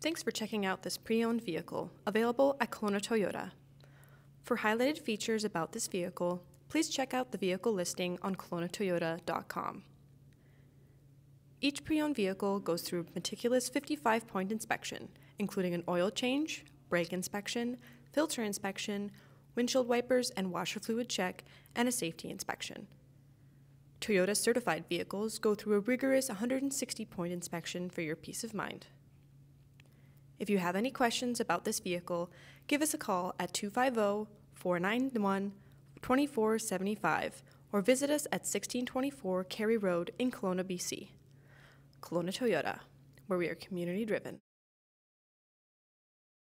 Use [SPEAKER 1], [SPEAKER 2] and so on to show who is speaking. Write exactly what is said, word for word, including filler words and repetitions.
[SPEAKER 1] Thanks for checking out this pre-owned vehicle, available at Kelowna Toyota. For highlighted features about this vehicle, please check out the vehicle listing on kelowna toyota dot com. Each pre-owned vehicle goes through a meticulous fifty-five point inspection, including an oil change, brake inspection, filter inspection, windshield wipers and washer fluid check, and a safety inspection. Toyota certified vehicles go through a rigorous one hundred sixty point inspection for your peace of mind. If you have any questions about this vehicle, give us a call at two five zero, four nine one, two four seven five or visit us at sixteen twenty-four Cary Road in Kelowna, B C. Kelowna Toyota, where we are community driven.